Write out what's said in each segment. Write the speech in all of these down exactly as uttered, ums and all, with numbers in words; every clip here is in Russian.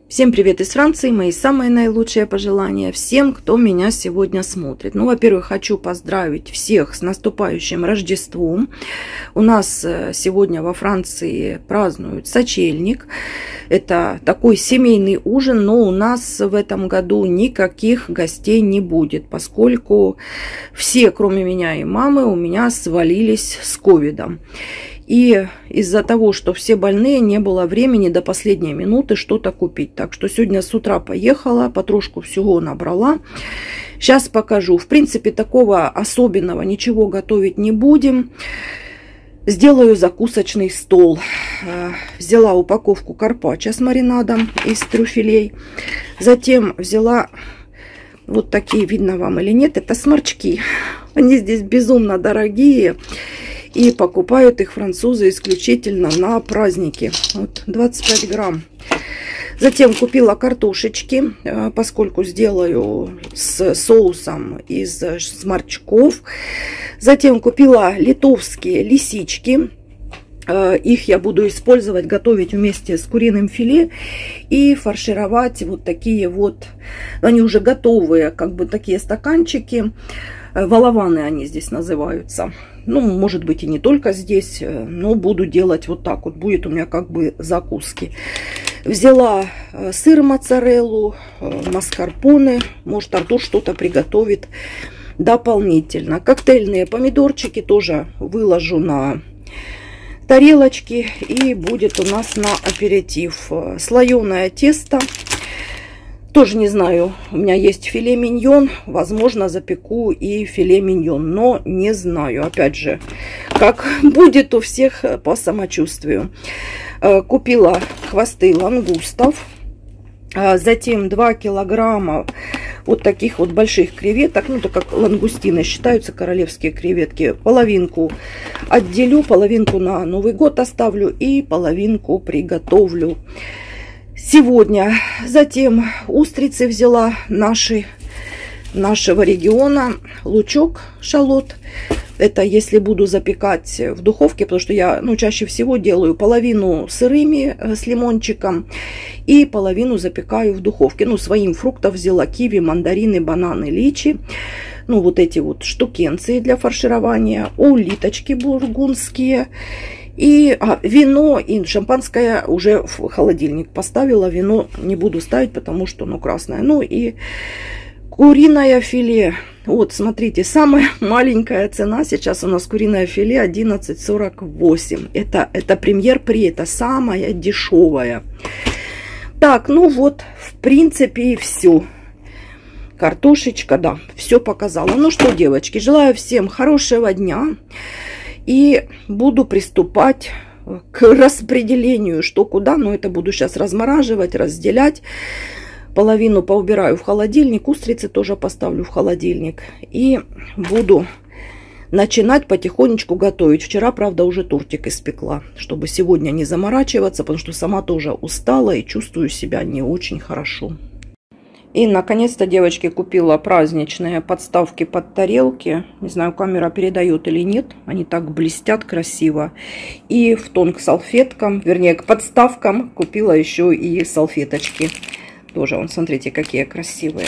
Всем привет из Франции, мои самые наилучшие пожелания всем, кто меня сегодня смотрит. Ну, во-первых, хочу поздравить всех с наступающим Рождеством. У нас сегодня во Франции празднуют сочельник. Это такой семейный ужин, но у нас в этом году никаких гостей не будет, поскольку все, кроме меня и мамы, у меня свалились с ковидом. И из-за того, что все больные, не было времени до последней минуты что-то купить. Так что сегодня с утра поехала, потрошку всего набрала. Сейчас покажу. В принципе, такого особенного ничего готовить не будем. Сделаю закусочный стол. Взяла упаковку карпаччо с маринадом из трюфелей. Затем взяла вот такие, видно вам или нет, это сморчки. Они здесь безумно дорогие. И покупают их французы исключительно на праздники. Вот двадцать пять грамм. Затем купила картошечки, поскольку сделаю с соусом из сморчков. Затем купила литовские лисички. Их я буду использовать, готовить вместе с куриным филе и фаршировать вот такие вот, они уже готовые, как бы такие стаканчики. Волованы они здесь называются. Ну, может быть, и не только здесь, но буду делать вот так вот. Будет у меня как бы закуски. Взяла сыр моцареллу, маскарпоне. Может, Артур что-то приготовит дополнительно. Коктейльные помидорчики тоже выложу на тарелочки. И будет у нас на аперитив слоеное тесто. Тоже не знаю, у меня есть филе миньон, возможно, запеку и филе миньон, но не знаю, опять же, как будет у всех по самочувствию. Купила хвосты лангустов, затем два килограмма вот таких вот больших креветок, ну, так как лангустины считаются королевские креветки, половинку отделю, половинку на Новый год оставлю и половинку приготовлю сегодня. Затем устрицы взяла наши, нашего региона, лучок, шалот. Это если буду запекать в духовке, потому что я ну, чаще всего делаю половину сырыми с лимончиком и половину запекаю в духовке. Ну, своим фруктов взяла киви, мандарины, бананы, личи. Ну, вот эти вот штукенции для фарширования, улиточки бургундские. И а, вино и шампанское уже в холодильник поставила. Вино не буду ставить, потому что оно красное. Ну и куриное филе. Вот, смотрите, самая маленькая цена сейчас у нас куриное филе одиннадцать сорок восемь. Это, это премьер-при, это самая дешевая. Так, ну вот, в принципе, и все. Картошечка, да, все показала. Ну что, девочки, желаю всем хорошего дня. И буду приступать к распределению, что куда. Но это буду сейчас размораживать, разделять. Половину поубираю в холодильник. Устрицы тоже поставлю в холодильник. И буду начинать потихонечку готовить. Вчера, правда, уже тортик испекла. Чтобы сегодня не заморачиваться. Потому что сама тоже устала и чувствую себя не очень хорошо. И, наконец-то, девочки, купила праздничные подставки под тарелки. Не знаю, камера передает или нет. Они так блестят красиво. И в тон к салфеткам, вернее, к подставкам купила еще и салфеточки. Тоже, вон, смотрите, какие красивые.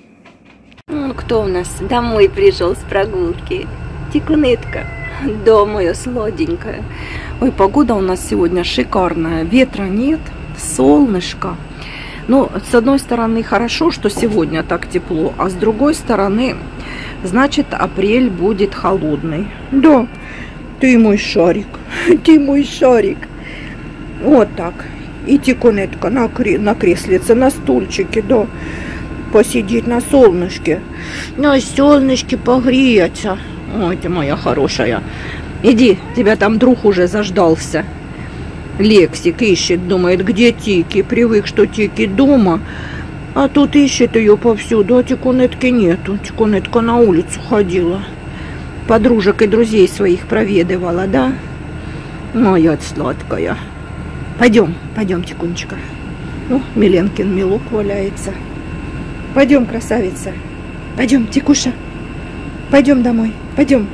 Ну, кто у нас домой пришел с прогулки? Тикунетка. Да, моя сладенькая. Ой, погода у нас сегодня шикарная. Ветра нет, солнышко. Ну, с одной стороны, хорошо, что сегодня так тепло, а с другой стороны, значит, апрель будет холодный. Да, ты мой шарик, ты мой шарик. Вот так. И тикунетка на, кре на креслице, на стульчике, да, посидеть на солнышке. На солнышке погреться. Ой, ты моя хорошая. Иди, тебя там друг уже заждался. Лексик ищет, думает, где Тики. Привык, что Тики дома. А тут ищет ее повсюду. А тикунетки нету. Тикунетка на улицу ходила. Подружек и друзей своих проведывала, да? Моя сладкая. Пойдем, пойдем, Тикунечка. Ну, Миленкин мелок валяется. Пойдем, красавица. Пойдем, Тикуша. Пойдем домой. Пойдем.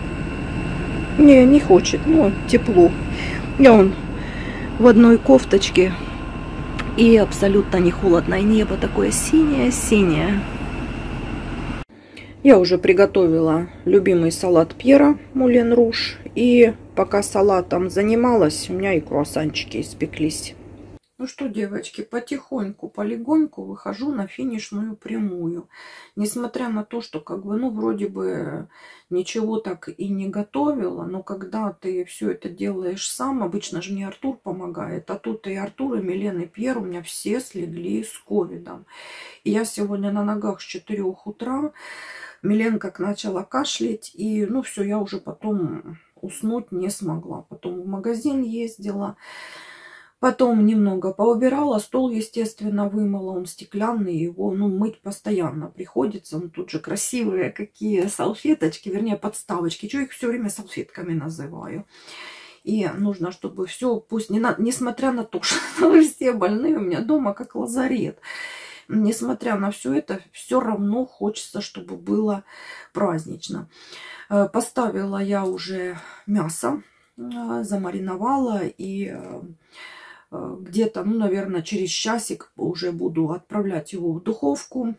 Не, не хочет. Ну, тепло. И он в одной кофточке И абсолютно не холодно, и небо такое синее-синее. Я уже приготовила любимый салат Пьера Мулен Руж. И пока салатом занималась, у меня и круассанчики испеклись. Ну что, девочки, потихоньку, полегоньку выхожу на финишную прямую. Несмотря на то, что как бы, ну, вроде бы ничего так и не готовила, но когда ты все это делаешь сам, обычно же мне Артур помогает, а тут и Артур, и Милен, и Пьер у меня все слегли с ковидом. И я сегодня на ногах с четырёх утра, Милен как начала кашлять, и, ну, все, я уже потом уснуть не смогла. Потом в магазин ездила. Потом немного поубирала, стол, естественно, вымыла, он стеклянный, его, ну, мыть постоянно приходится. Ну, тут же красивые какие салфеточки, вернее, подставочки. Чего их все время салфетками называю. И нужно, чтобы все, пусть, не на, несмотря на то, что все больные у меня дома, как лазарет. Несмотря на все это, все равно хочется, чтобы было празднично. Поставила я уже мясо, замариновала и... где-то, ну, наверное, через часик уже буду отправлять его в духовку.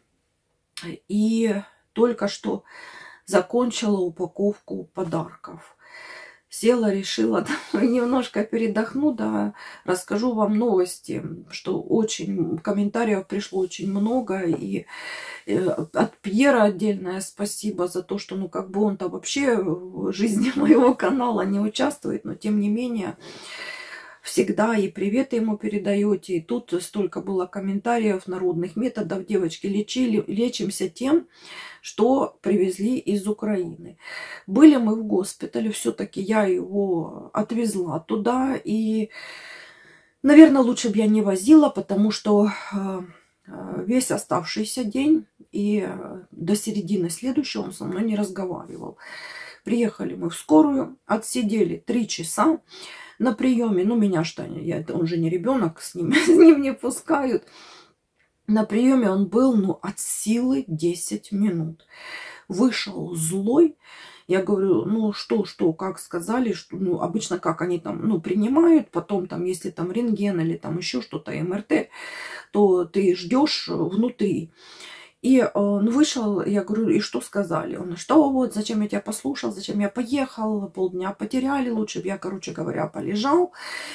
И только что закончила упаковку подарков. Села, решила немножко передохну, да, расскажу вам новости, что очень комментариев пришло очень много. И от Пьера отдельное спасибо за то, что, ну, как бы он-то вообще в жизни моего канала не участвует, но тем не менее... Всегда и приветы ему передаете. И тут столько было комментариев, народных методов. Девочки, лечили, лечимся тем, что привезли из Украины. Были мы в госпитале. Все-таки я его отвезла туда. И, наверное, лучше бы я не возила, потому что весь оставшийся день и до середины следующего он со мной не разговаривал. Приехали мы в скорую, отсидели три часа. На приеме, ну, меня что, я, он же не ребенок, с ним, с ним не пускают. На приеме он был, ну, от силы десять минут. Вышел злой. Я говорю, ну, что, что, как сказали, что, ну, обычно как они там, ну, принимают, потом там, если там рентген или там еще что-то, эм эр тэ, то ты ждешь внутри. И он вышел, я говорю, и что сказали? Он, что вот, зачем я тебя послушал, зачем я поехал, полдня потеряли, лучше бы я, короче говоря, полежал.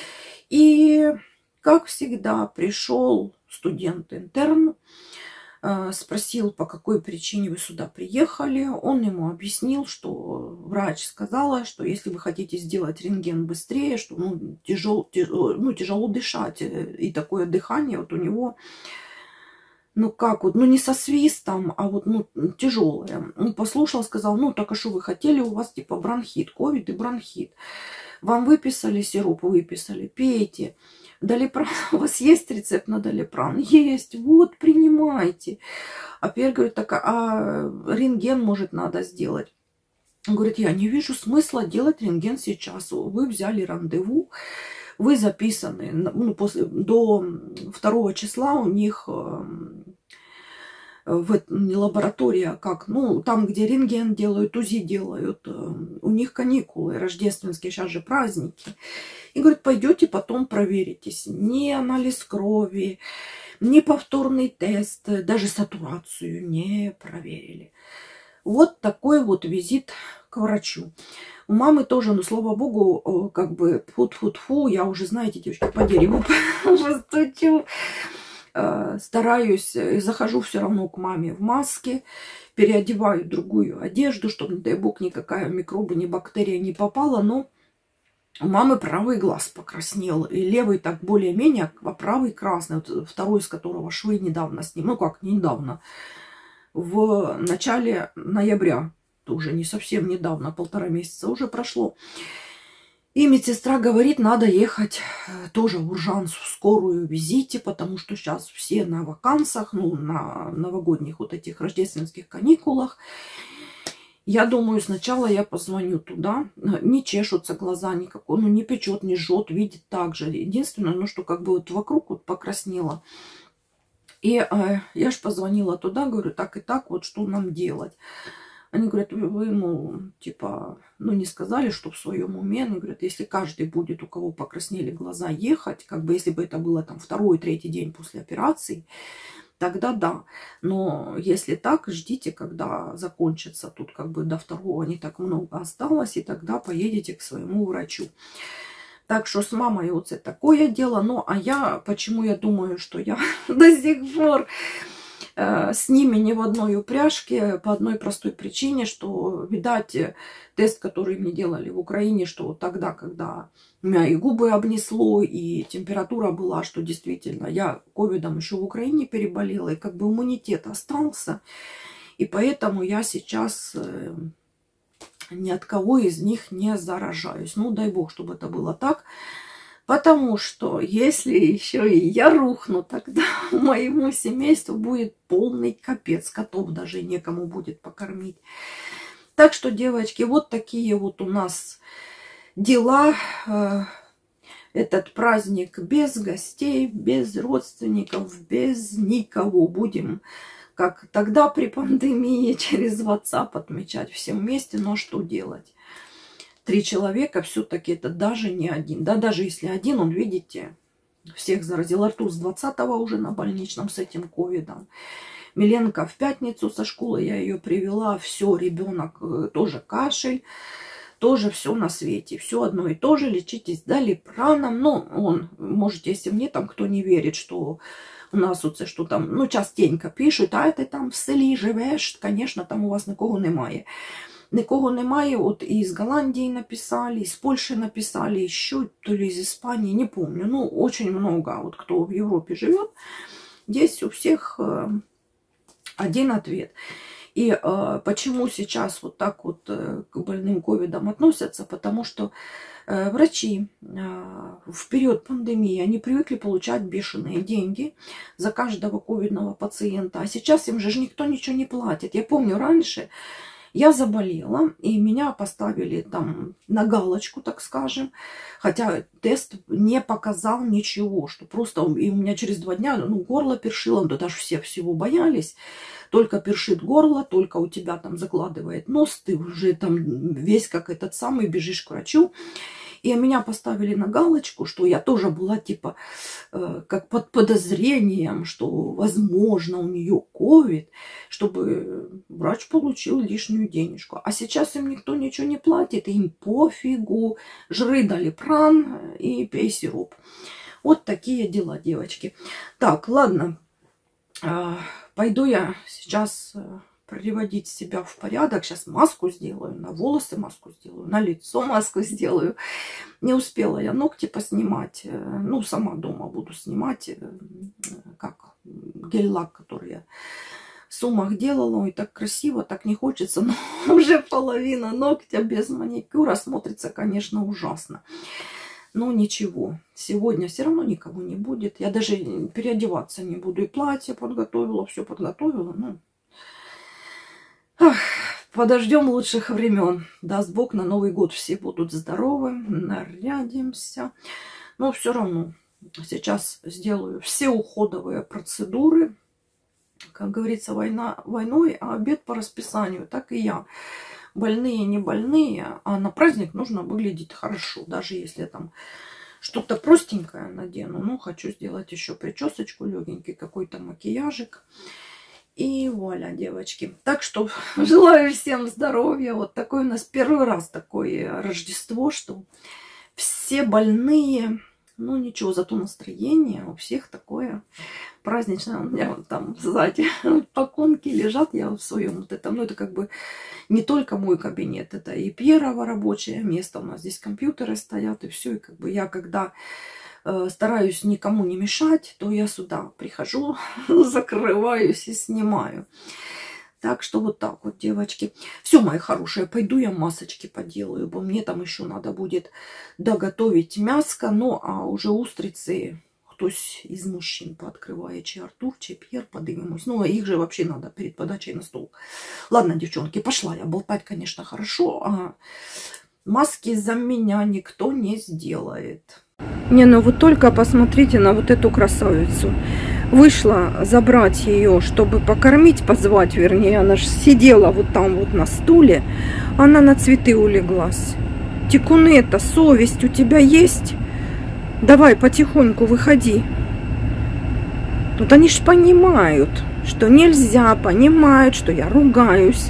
И, как всегда, пришел студент-интерн, спросил, по какой причине вы сюда приехали. Он ему объяснил, что врач сказала, что если вы хотите сделать рентген быстрее, что, ну, тяжел, тяжело, ну, тяжело дышать, и такое дыхание вот у него... Ну, как вот, ну, не со свистом, а вот, ну, тяжелое. Он послушал, сказал, ну, так а что вы хотели, у вас, типа, бронхит, ковид и бронхит. Вам выписали сироп, выписали, пейте. Далипран, у вас есть рецепт на далипран? Есть, вот, принимайте. А Пьер говорит, так, а рентген, может, надо сделать. Он говорит, я не вижу смысла делать рентген сейчас. Вы взяли рандеву. Вы записаны, ну, после, до второго числа у них в, не лаборатория, как, ну, там, где рентген делают, УЗИ делают, у них каникулы рождественские, сейчас же праздники. И говорит, пойдете потом проверитесь. Ни анализ крови, ни повторный тест, даже сатурацию не проверили. Вот такой вот визит к врачу. У мамы тоже, ну, слава богу, как бы тьфу-тьфу-тьфу, я уже, знаете, девочки, по дереву стучу. Стараюсь, захожу все равно к маме в маске, переодеваю другую одежду, чтобы, не дай бог, никакая микроба, ни бактерия не попала. Но у мамы правый глаз покраснел, и левый так более-менее, а правый красный. Вот второй, из которого швы недавно снимали, ну как, недавно, в начале ноября. Уже не совсем недавно, полтора месяца уже прошло. И медсестра говорит, надо ехать тоже в Уржанс в скорую, везите, потому что сейчас все на вакансах, ну, на новогодних вот этих рождественских каникулах. Я думаю, сначала я позвоню туда. Не чешутся глаза никакой, ну, не печет, не жжет, видит так же. Единственное, ну, что как бы вот вокруг вот покраснело. И э, я ж позвонила туда, говорю, так и так, вот что нам делать. Они говорят, вы ему, типа, ну, не сказали, что в своем уме. Они говорят, если каждый будет, у кого покраснели глаза, ехать, как бы, если бы это было там второй, третий день после операции, тогда да. Но если так, ждите, когда закончится. Тут как бы до второго не так много осталось, и тогда поедете к своему врачу. Так что с мамой вот это такое дело. Ну, а я, почему я думаю, что я до сих пор э, с ними не в одной упряжке, по одной простой причине, что, видать, тест, который мне делали в Украине, что тогда, когда у меня и губы обнесло, и температура была, что действительно я ковидом еще в Украине переболела, и как бы иммунитет остался. И поэтому я сейчас э, ни от кого из них не заражаюсь. Ну, дай бог, чтобы это было так. Потому что если еще и я рухну, тогда моему семейству будет полный капец. Котов даже некому будет покормить. Так что, девочки, вот такие вот у нас дела. Этот праздник без гостей, без родственников, без никого. Будем, как тогда при пандемии, через WhatsApp отмечать все вместе. Но что делать? Три человека все-таки это даже не один. Да, даже если один, он, видите, всех заразил. Артур с двадцатого уже на больничном с этим ковидом. Миленко в пятницу со школы, я ее привела. Все, ребенок тоже кашель. Тоже все на свете. Все одно и то же. Лечитесь далиpraном. Ну, он, можете, если мне там кто не верит, что у нас вот что там, ну, частенько пишуть, а ти там в селі живеш, конечно, там у вас нікого немає. Нікого немає, от і з Голландії написали, і з Польши написали, еще то ли из Испании, не помню. Ну, очень много, вот кто в Европе живет, здесь у всех э, один ответ. И э, почему сейчас вот так вот э, к больным ковидом относятся? Потому что э, врачи э, в период пандемии, они привыкли получать бешеные деньги за каждого ковидного пациента. А сейчас им же никто ничего не платит. Я помню, раньше я заболела, и меня поставили там на галочку, так скажем. Хотя тест не показал ничего, что просто и у меня через два дня, ну, горло першило, да даже все всего боялись. Только першит горло, только у тебя там закладывает нос, ты уже там весь как этот самый бежишь к врачу. И меня поставили на галочку, что я тоже была типа э, как под подозрением, что возможно у нее ковид, чтобы врач получил лишнюю денежку. А сейчас им никто ничего не платит, им пофигу, жри далипран и пей сироп. Вот такие дела, девочки. Так, ладно, э, пойду я сейчас... Э, приводить себя в порядок. Сейчас маску сделаю, на волосы маску сделаю, на лицо маску сделаю. Не успела я ногти поснимать. Ну, сама дома буду снимать, как гель-лак, который я в сумах делала. Ой, так красиво, так не хочется. Но уже половина ногтя без маникюра смотрится, конечно, ужасно. Но ничего, сегодня все равно никого не будет. Я даже переодеваться не буду. И платье подготовила, все подготовила. Ну, ах, подождем лучших времен. Даст Бог, на Новый год все будут здоровы, нарядимся. Но все равно сейчас сделаю все уходовые процедуры. Как говорится, война войной, а обед по расписанию. Так и я. Больные, не больные, а на праздник нужно выглядеть хорошо. Даже если там что-то простенькое надену. Ну, хочу сделать еще причесочку, легенький какой-то макияжик. И вуаля, девочки. Так что желаю всем здоровья. Вот такой у нас первый раз такое Рождество, что все больные. Ну ничего, зато настроение у всех такое праздничное. У меня вот там сзади пакунки лежат, я в своем вот этом. Ну это как бы не только мой кабинет, это и Пьерово рабочее место. У нас здесь компьютеры стоят и все. И как бы я когда... стараюсь никому не мешать, то я сюда прихожу, закрываюсь и снимаю. Так что вот так вот, девочки. Все, мои хорошие, пойду я масочки поделаю, бо мне там еще надо будет доготовить мяско. Ну, а уже устрицы хтось из мужчин пооткрывает, чи Артур, чи Пьер, поднимемся. Ну, а их же вообще надо перед подачей на стол. Ладно, девчонки, пошла я болтать, конечно, хорошо, а маски за меня никто не сделает. Не, ну вот только посмотрите на вот эту красавицу. Вышла забрать ее, чтобы покормить, позвать, вернее. Она же сидела вот там вот на стуле. Она на цветы улеглась. Тикунета, совесть у тебя есть? Давай потихоньку выходи. Вот они ж понимают, что нельзя, понимают, что я ругаюсь.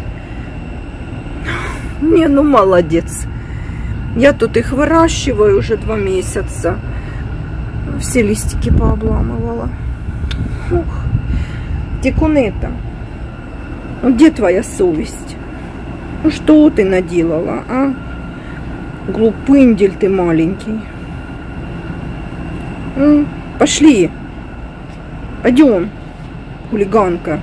Не, ну молодец. Я тут их выращиваю уже два месяца. Все листики пообламывала. Ух. Тикунета, ну где твоя совесть? Ну что ты наделала, а? Глупындель ты маленький. Ну, пошли. Пойдем, хулиганка.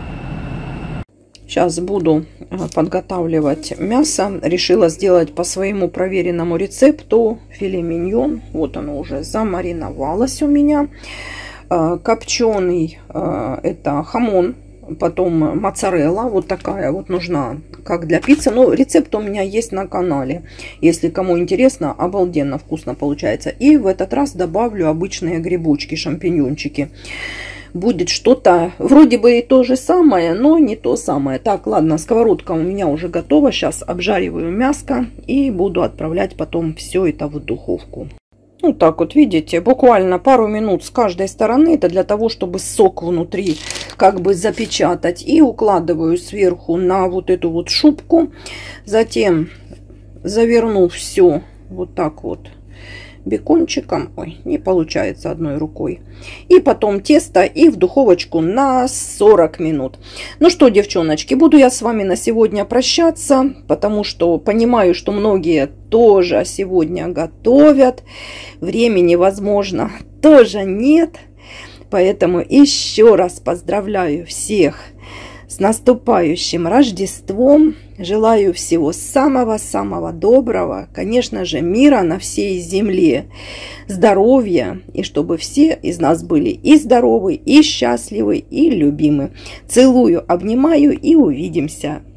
Сейчас буду подготавливать мясо. Решила сделать по своему проверенному рецепту филе миньон. Вот оно уже замариновалось у меня. Копченый это хамон, потом моцарелла. Вот такая вот нужна, как для пиццы. Но рецепт у меня есть на канале. Если кому интересно, обалденно вкусно получается. И в этот раз добавлю обычные грибочки, шампиньончики. Будет что-то вроде бы и то же самое, но не то самое. Так, ладно, сковородка у меня уже готова. Сейчас обжариваю мяско и буду отправлять потом все это в духовку. Вот так вот, видите, буквально пару минут с каждой стороны. Это для того, чтобы сок внутри как бы запечатать. И укладываю сверху на вот эту вот шубку. Затем заверну все вот так вот бекончиком. Ой, не получается одной рукой. И потом тесто и в духовочку на сорок минут. Ну что, девчоночки, буду я с вами на сегодня прощаться, потому что понимаю, что многие тоже сегодня готовят. Времени, возможно, тоже нет. Поэтому еще раз поздравляю всех с наступающим Рождеством. Желаю всего самого-самого доброго. Конечно же, мира на всей земле. Здоровья. И чтобы все из нас были и здоровы, и счастливы, и любимы. Целую, обнимаю и увидимся.